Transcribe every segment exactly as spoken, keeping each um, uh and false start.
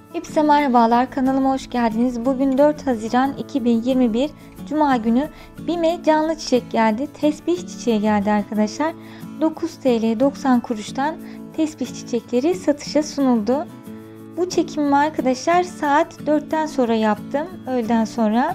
Hepsi merhabalar, kanalıma hoş geldiniz. Bugün dört Haziran iki bin yirmi bir Cuma günü BİM'e canlı çiçek geldi. Tesbih çiçeği geldi arkadaşlar. dokuz TL doksan kuruştan tesbih çiçekleri satışa sunuldu. Bu çekimimi arkadaşlar saat dörtten sonra yaptım. Öğleden sonra.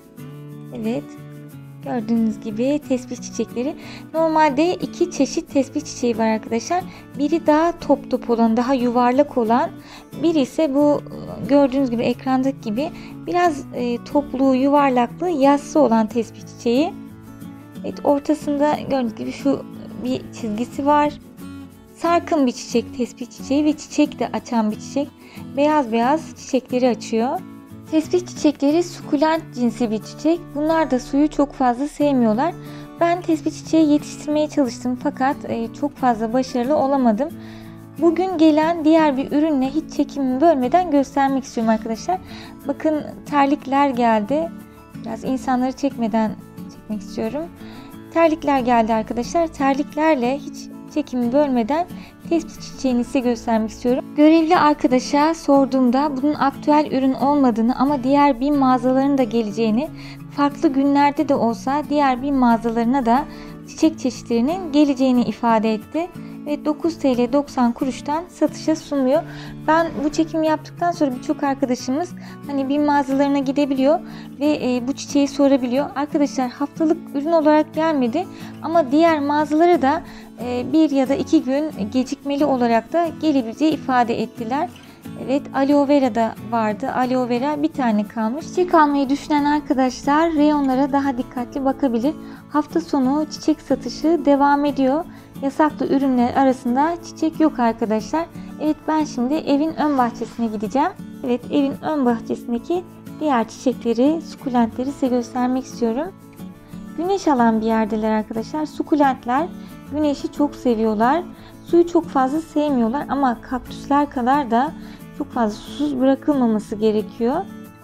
Evet. Gördüğünüz gibi tesbih çiçekleri. Normalde iki çeşit tesbih çiçeği var arkadaşlar. Biri daha top top olan, daha yuvarlak olan. Biri ise bu gördüğünüz gibi ekrandaki gibi biraz e, toplu, yuvarlaklı, yassı olan tesbih çiçeği. Evet, ortasında gördüğünüz gibi şu bir çizgisi var. Sarkın bir çiçek tesbih çiçeği ve çiçek de açan bir çiçek. Beyaz beyaz çiçekleri açıyor. Tesbih çiçekleri sukulent cinsi bir çiçek. Bunlar da suyu çok fazla sevmiyorlar. Ben tesbih çiçeği yetiştirmeye çalıştım fakat çok fazla başarılı olamadım. Bugün gelen diğer bir ürünle hiç çekimimi bölmeden göstermek istiyorum arkadaşlar. Bakın terlikler geldi. Biraz insanları çekmeden çekmek istiyorum. Terlikler geldi arkadaşlar. Terliklerle hiç çekimi bölmeden tesbih çiçeğini size göstermek istiyorum. Görevli arkadaşa sorduğumda bunun aktüel ürün olmadığını ama diğer BİM mağazalarının da geleceğini, farklı günlerde de olsa diğer BİM mağazalarına da çiçek çeşitlerinin geleceğini ifade etti. Ve dokuz TL doksan kuruştan satışa sunuluyor. Ben bu çekimi yaptıktan sonra birçok arkadaşımız hani BİM mağazalarına gidebiliyor ve e, bu çiçeği sorabiliyor. Arkadaşlar haftalık ürün olarak gelmedi ama diğer mağazalara da e, bir ya da iki gün gecikmeli olarak da gelebileceği ifade ettiler. Evet, aloe vera da vardı. Aloe vera bir tane kalmış. Çiçek almayı düşünen arkadaşlar reyonlara daha dikkatli bakabilir. Hafta sonu çiçek satışı devam ediyor. Yasaklı ürünler arasında çiçek yok arkadaşlar. Evet, ben şimdi evin ön bahçesine gideceğim. Evet, evin ön bahçesindeki diğer çiçekleri, sukulentleri size göstermek istiyorum. Güneş alan bir yerdeler arkadaşlar. Sukulentler güneşi çok seviyorlar. Suyu çok fazla sevmiyorlar ama kaktüsler kadar da çok fazla susuz bırakılmaması gerekiyor.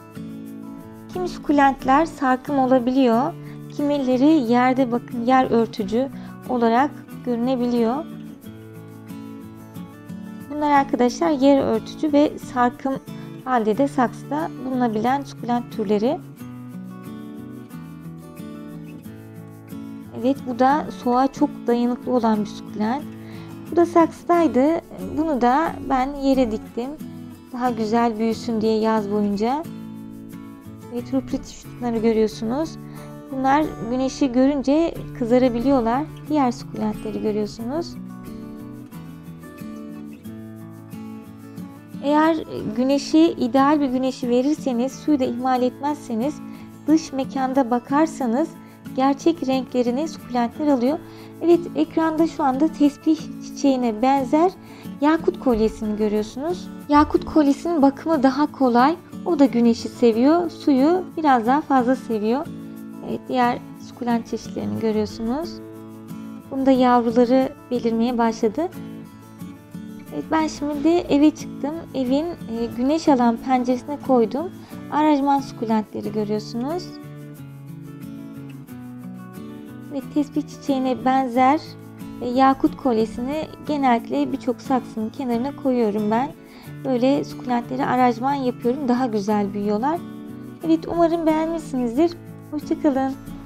Kimi sukulentler sarkım olabiliyor. Kimileri yerde bakın yer örtücü olarak görünebiliyor. Bunlar arkadaşlar yer örtücü ve sarkım halde de saksıda bulunabilen sukulent türleri. Evet, bu da soğuğa çok dayanıklı olan bir sukulent. Bu da saksıdaydı. Bunu da ben yere diktim. Daha güzel büyüsün diye yaz boyunca. Evet, ruprit şunları görüyorsunuz. Bunlar güneşi görünce kızarabiliyorlar. Diğer sukulentleri görüyorsunuz. Eğer güneşi, ideal bir güneşi verirseniz, suyu da ihmal etmezseniz, dış mekanda bakarsanız gerçek renklerini sukulentler alıyor. Evet, ekranda şu anda tesbih çiçeğine benzer yakut kolyesini görüyorsunuz. Yakut kolyesinin bakımı daha kolay. O da güneşi seviyor. Suyu biraz daha fazla seviyor. Evet, diğer sukulent çeşitlerini görüyorsunuz. Bunda yavruları belirmeye başladı. Evet, ben şimdi eve çıktım. Evin e, güneş alan penceresine koydum. Aranjman sukulentleri görüyorsunuz. Ve tesbih çiçeğine benzer e, yakut kolyesini genellikle birçok saksının kenarına koyuyorum ben. Böyle sukulentleri aranjman yapıyorum. Daha güzel büyüyorlar. Evet, umarım beğenmişsinizdir. Hoşça kalın.